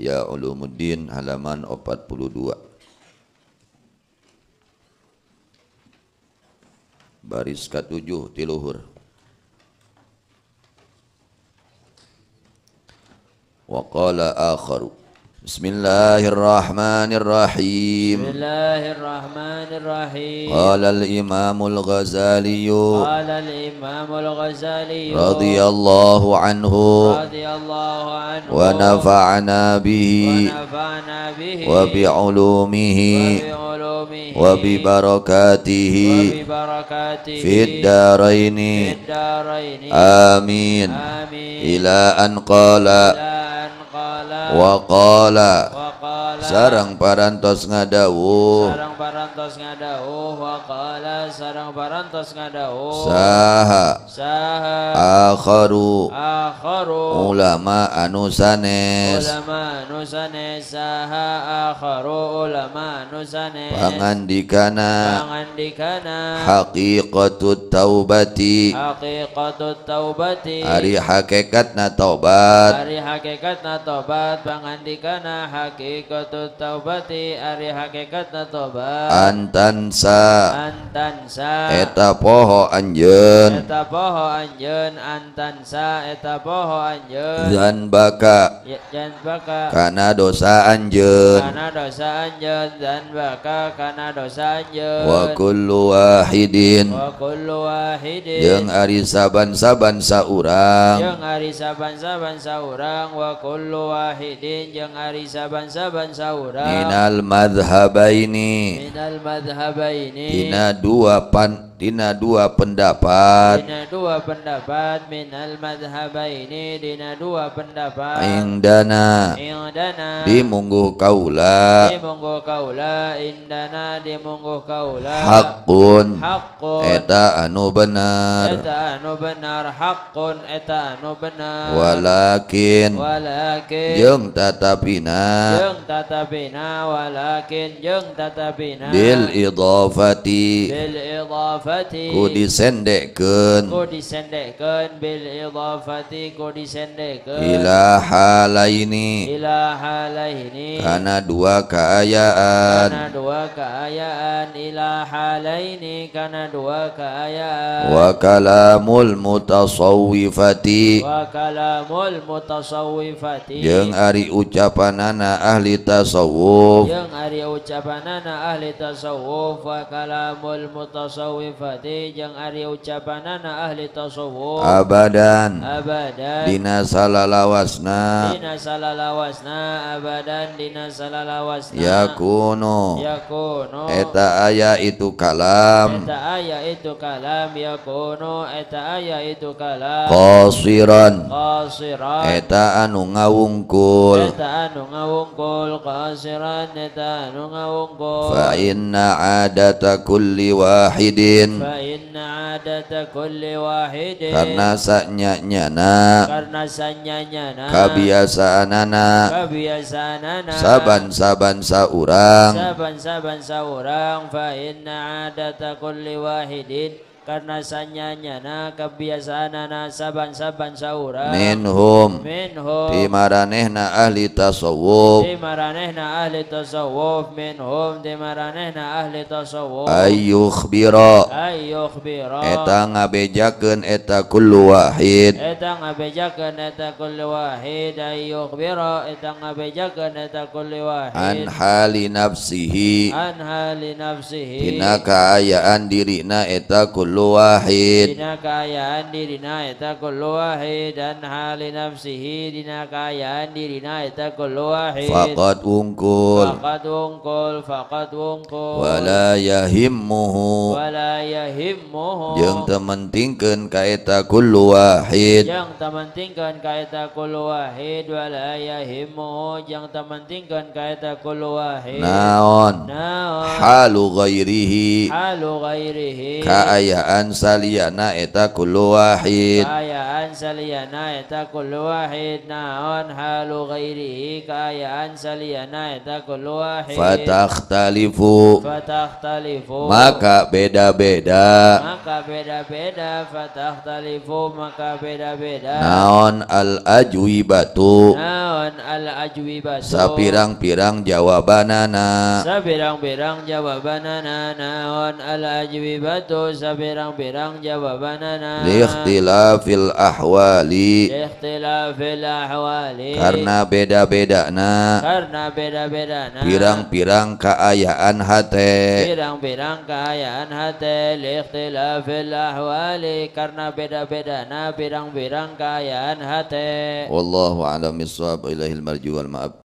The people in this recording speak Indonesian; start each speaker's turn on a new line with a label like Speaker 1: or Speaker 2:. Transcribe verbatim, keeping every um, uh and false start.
Speaker 1: Ihya Ulumuddin halaman empat puluh dua. Baris ketujuh tiluhur. Wa qala akharu. Bismillahirrahmanirrahim.
Speaker 2: Bismillahirrahmanirrahim.
Speaker 1: Qala al-Imamul Ghazali
Speaker 2: Qala al-Imamul Ghazali
Speaker 1: radhiyallahu anhu
Speaker 2: radhiyallahu anhu
Speaker 1: wa nafa'ana bihi
Speaker 2: wa nafa'ana bihi
Speaker 1: wa bi'ulumihi
Speaker 2: ulumihi
Speaker 1: wa bi barakatihi
Speaker 2: wa bi barakatihi
Speaker 1: fid daraini
Speaker 2: fid daraini
Speaker 1: amin.
Speaker 2: amin.
Speaker 1: Ila an qala
Speaker 2: Ila an qala
Speaker 1: wa qala
Speaker 2: wa qala
Speaker 1: sareng parantos ngadawuh
Speaker 2: sareng parantos ngadawuh wa qala sareng parantos ngadawuh
Speaker 1: saha
Speaker 2: saha
Speaker 1: akharu
Speaker 2: akharu
Speaker 1: ulama anu sanes
Speaker 2: ulama anu sanes saha akharu ulama anu sanes
Speaker 1: pangandikana
Speaker 2: pangandikana
Speaker 1: haqiqatut taubati
Speaker 2: haqiqatut taubati
Speaker 1: ari hakikatna taubat
Speaker 2: ari hakikatna taubat pangandikana haqiqatut taubati ari hakikatna taubat
Speaker 1: antansa
Speaker 2: antansa
Speaker 1: eta poho anjeun
Speaker 2: eta poho anjeun antansa eta poho anjeun
Speaker 1: zanbaka
Speaker 2: dan baka
Speaker 1: kana dosa anjeun
Speaker 2: kana dosa anjeun dan baka kana dosa anjeun
Speaker 1: wa kullu wahidin
Speaker 2: wa kullu wahidin
Speaker 1: jeung ari saban-saban saurang
Speaker 2: jeung ari saban-saban saurang wa kullu wahidin jeung ari saban-saban saurang
Speaker 1: minal madhhabaini
Speaker 2: minal madhhabaini
Speaker 1: dina dua pan dina dua pendapat
Speaker 2: dina dua pendapat minal madhhabaini dina dua pendapat
Speaker 1: indana
Speaker 2: indana
Speaker 1: di mungguh kaula
Speaker 2: di mungguh kaula indana di mungguh kaula
Speaker 1: haqqun
Speaker 2: haqqun
Speaker 1: eta anu bener
Speaker 2: eta anu benar haqqun eta anu benar
Speaker 1: walakin
Speaker 2: walakin
Speaker 1: jeung tatapina
Speaker 2: jeung tatapina walakin jeung tatapina
Speaker 1: bil idhafati
Speaker 2: bil idhafati
Speaker 1: ku disendekkeun
Speaker 2: ku disendekkeun bil idhafati ku disendekkeun
Speaker 1: ila halaini
Speaker 2: ila halaini
Speaker 1: kana dua kaayaan
Speaker 2: kana dua kaayaan ila halaini kana dua kaayaan
Speaker 1: wa kalamul mutasawwifati
Speaker 2: wa kalamul mutasawwifati
Speaker 1: jeung ari ucapanana ahli tasawuf
Speaker 2: jeung ari ucapanana ahli tasawuf wa kalamul mutasawwifati jeung ari ucapanana ahli tasawuf
Speaker 1: abadan
Speaker 2: abadan
Speaker 1: dina salalawasna
Speaker 2: dina salalawasna abadan dina salalawasna
Speaker 1: yakunu
Speaker 2: yakunu
Speaker 1: eta aya itu kalam
Speaker 2: eta aya itu kalam yakunu eta aya itu kalam
Speaker 1: qasiran
Speaker 2: qasiran
Speaker 1: eta anu ngawungkul
Speaker 2: eta anu ngawungkul qasiran eta anu ngawungkul
Speaker 1: fa inna adata kulli wahidin
Speaker 2: fa inna adata kulli wahidin
Speaker 1: karena sanyanyana
Speaker 2: karena sanyanyana
Speaker 1: kabiasaanana
Speaker 2: kabiasaanana
Speaker 1: saban-saban saurang
Speaker 2: saban-saban saurang fa inna adata kulli wahidin karena sanyanyana kebiasaanana saban-saban saurang
Speaker 1: minhum
Speaker 2: minhum
Speaker 1: di maranehna ahli tasawuf
Speaker 2: di maranehna ahli tasawuf minhum di maranehna ahli tasawuf
Speaker 1: ayyukhbira
Speaker 2: ayyukhbira
Speaker 1: eta ngabejakeun eta kullu wahid
Speaker 2: eta ngabejakeun eta kulli wahid ayyukhbira eta ngabejakeun eta kulli
Speaker 1: an
Speaker 2: wahid
Speaker 1: hali nafsihi
Speaker 2: an hali nafsihi
Speaker 1: dina kaayaan dirina eta kullu wahid
Speaker 2: dina kaayaan dirina eta kullu wahid dan hali nafsihi dina kaayaan dirina eta kullu wahid
Speaker 1: faqad ungkul
Speaker 2: faqad ungkul faqad ungkul
Speaker 1: wala yahimmuhu
Speaker 2: wala yahimmuhu
Speaker 1: jeung teu mentingkeun ka eta kullu wahid
Speaker 2: yang tamantingkeun ka eta kullu wahid wala yahimmuhu yang tamantingkeun ka eta kullu wahid
Speaker 1: naon
Speaker 2: naon
Speaker 1: halu ghairihi
Speaker 2: halu ghairihi
Speaker 1: kaayaan kaayaan saliyana eta kullu wahid
Speaker 2: kaayaan saliyana eta kullu wahid naon halu ghairihi kaayaan saliyana eta kullu wahid
Speaker 1: fatakhtalifu
Speaker 2: fatakhtalifu
Speaker 1: maka beda-beda
Speaker 2: maka beda-beda fatakhtalifu maka beda-beda
Speaker 1: naon al ajwibatu
Speaker 2: naon al ajwibatu
Speaker 1: sapirang-pirang jawabanana
Speaker 2: sapirang-pirang jawabanana naon al ajwibatu sapirang-pirang jawabanana
Speaker 1: liikhtilafil ahwali
Speaker 2: ikhtilafil ahwali
Speaker 1: karena beda-bedana
Speaker 2: karena beda-bedana
Speaker 1: pirang-pirang kaayaan hate
Speaker 2: pirang-pirang kaayaan hati liikhtilafil ahwali karena beda-bedana pirang-pirang kaayaan hati
Speaker 1: wallahu a'lam bissawab ilahil marju wal ma'ab